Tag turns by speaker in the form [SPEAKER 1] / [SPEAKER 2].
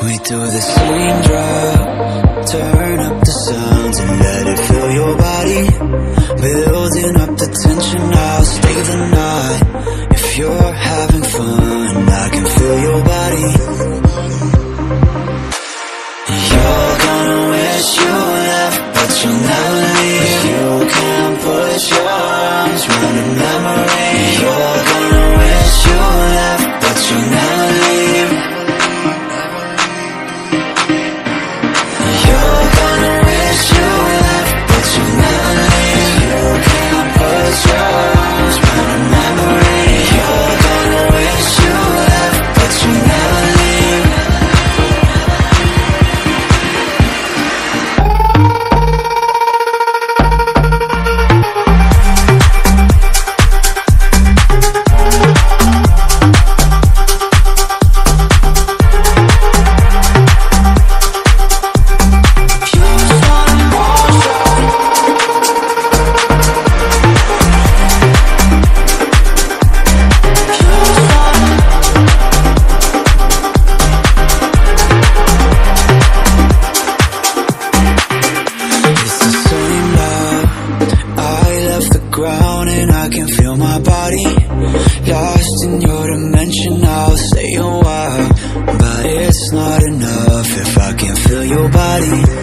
[SPEAKER 1] We do the same drug, turn up the sounds and let it fill your body. Building up the tension, I'll stay the night. If you're having fun, I can feel your body. You're gonna wish you left, but you'll never leave. You can't put your arms around a memory. You're gonna wish you left, but you'll never leave. You're gonna wish you left, but you'll never leave. You can't put your arms around a memory. You're gonna wish you left, but you'll never leave. I can feel my body lost in your dimension. I'll stay a while, but it's not enough if I can't feel your body.